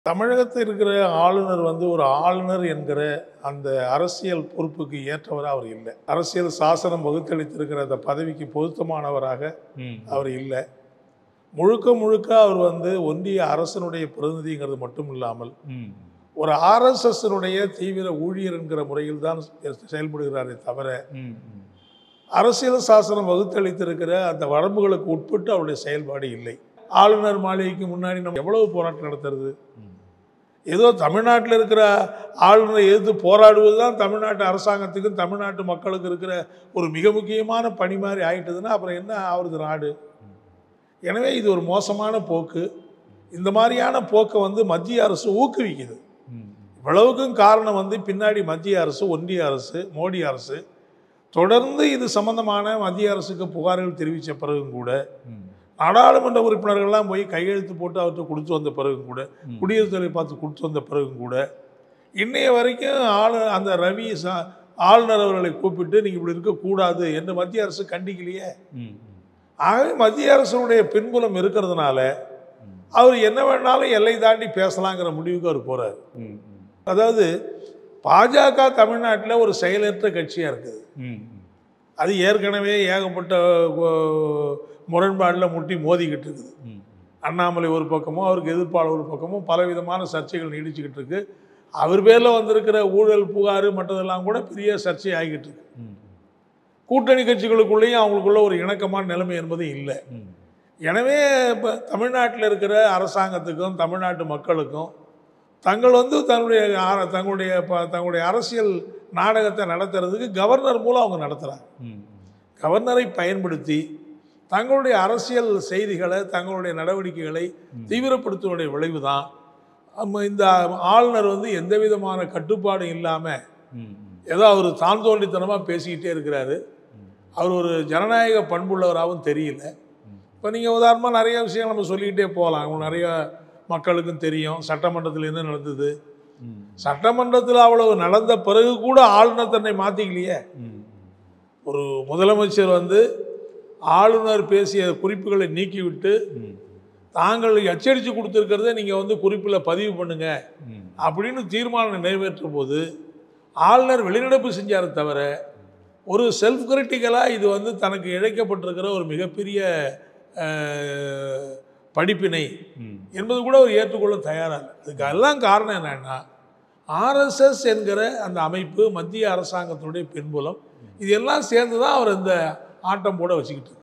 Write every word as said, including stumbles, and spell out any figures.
தமிழகத்தில் இருக்கிற ஆளுநர் வந்து ஒரு ஆளுநர் என்கிற அந்த அரசியல் பொறுப்புக்கு ஏற்றவராக அவர் இல்லை. அரசியல் சாசனம் வகுத்தளித்திருக்கிற அந்த பதவிக்கு பொருத்தமானவராக அவர் இல்லை. முழுக்க முழுக்க அவர் வந்து ஒன்றிய அரசனுடைய பிரதிநிதிங்கிறது மட்டும் இல்லாமல் ஒரு ஆர்எஸ்எஸ்னுடைய தீவிர ஊழியர் என்கிற முறையில் தான் செயல்படுகிறாரே தவிர அரசியல் சாசனம் வகுத்தளித்திருக்கிற அந்த வரம்புகளுக்கு உட்பட்டு அவருடைய செயல்பாடு இல்லை. ஆளுநர் மாளிகைக்கு முன்னாடி நம்ம எவ்வளவு போராட்டம் நடத்துறது? ஏதோ தமிழ்நாட்டில் இருக்கிற ஆளுநரை எதிர்த்து போராடுவது தான் தமிழ்நாட்டு அரசாங்கத்துக்கும் தமிழ்நாட்டு மக்களுக்கு இருக்கிற ஒரு மிக முக்கியமான பணி மாதிரி ஆகிட்டதுன்னா அப்புறம் என்ன ஆகுறது நாடு? எனவே இது ஒரு மோசமான போக்கு. இந்த மாதிரியான போக்கை வந்து மத்திய அரசு ஊக்குவிக்குது. இவ்வளவுக்கும் காரணம் வந்து பின்னாடி மத்திய அரசு, ஒன்றிய அரசு, மோடி அரசு தொடர்ந்து இது சம்பந்தமான மத்திய அரசுக்கு புகார்கள் தெரிவித்த பிறகும் கூட நாடாளுமன்ற உறுப்பினர்கள்லாம் போய் கையெழுத்து போட்டு அவர்கிட்ட கொடுத்து வந்த பிறகும் கூட குடியரசுத் தலைவர் பார்த்து கொடுத்து வந்த பிறகும் கூட இன்னைய வரைக்கும் ஆளு அந்த ரவி சா ஆளுநர் அவர்களை கூப்பிட்டு நீங்கள் இப்படி இருக்கக்கூடாது என்று மத்திய அரசு கண்டிக்கலையே. ஆகவே மத்திய அரசுடைய பின்புலம் இருக்கிறதுனால அவர் என்ன வேணாலும் எல்லை தாண்டி பேசலாங்கிற முடிவுக்கு அவர் போகிறார். அதாவது பாஜக தமிழ்நாட்டில் ஒரு செயலற்ற கட்சியாக இருக்குது. அது ஏற்கனவே ஏகப்பட்ட முரண்பாடில் முட்டி மோதிக்கிட்டு இருக்குது. அண்ணாமலை ஒரு பக்கமும் அவருக்கு எதிர்ப்பாளர் ஒரு பக்கமும் பலவிதமான சர்ச்சைகள் நீடிச்சுக்கிட்டு இருக்கு. அவர் பேரில் வந்திருக்கிற ஊழல் புகார் மற்றதெல்லாம் கூட பெரிய சர்ச்சை ஆகிக்கிட்டு இருக்கு. கூட்டணி கட்சிகளுக்குள்ளேயும் அவங்களுக்குள்ள ஒரு இணக்கமான நிலைமை என்பது இல்லை. எனவே இப்போ தமிழ்நாட்டில் இருக்கிற அரசாங்கத்துக்கும் தமிழ்நாட்டு மக்களுக்கும் தங்கள் வந்து தன்னுடைய தங்களுடைய தங்களுடைய அரசியல் நாடகத்தை நடத்துறதுக்கு கவர்னர் மூலம் அவங்க நடத்துகிறாங்க. கவர்னரை பயன்படுத்தி தங்களுடைய அரசியல் செய்திகளை தங்களுடைய நடவடிக்கைகளை தீவிரப்படுத்துவதுடைய விளைவு தான் இந்த ஆளுநர் வந்து எந்த விதமான கட்டுப்பாடும் இல்லாமல் ஏதோ அவர் தான் தோன்றித்தனமாக பேசிக்கிட்டே இருக்கிறாரு. அவர் ஒரு ஜனநாயக பண்புள்ளவராகவும் தெரியல. இப்போ நீங்கள் உதாரணமாக நிறைய விஷயங்கள் நம்ம சொல்லிக்கிட்டே போகலாம். நிறைய மக்களுக்கும் தெரியும் சட்டமன்றத்தில் என்ன நடந்தது. சட்டமன்றத்தில் அவ்வளவு நடந்த பிறகு கூட ஆளுநர் தன்னை மாற்றிக்கலையே. ஒரு முதலமைச்சர் வந்து ஆளுநர் பேசிய குறிப்புகளை நீக்கிவிட்டு தாங்கள் அச்சடித்து கொடுத்துருக்கிறத நீங்கள் வந்து குறிப்பில் பதிவு பண்ணுங்க அப்படின்னு தீர்மானம் நிறைவேற்றும் போது ஆளுநர் வெளிநடப்பு செஞ்சார் தவிர ஒரு செல்ஃப் கிரிட்டிக்கலாக இது வந்து தனக்கு இழைக்கப்பட்டிருக்கிற ஒரு மிகப்பெரிய படிப்பினை என்பது கூட அவர் ஏற்றுக்கொள்ள தயாராக இல்லை. அதுக்கு எல்லாம் காரணம் என்னன்னா ஆர்எஸ்எஸ் என்கிற அந்த அமைப்பு மத்திய அரசாங்கத்தினுடைய பின்புலம் இது எல்லாம் சேர்ந்து தான் அவர் இந்த ஆட்டம் போட வச்சுக்கிட்டு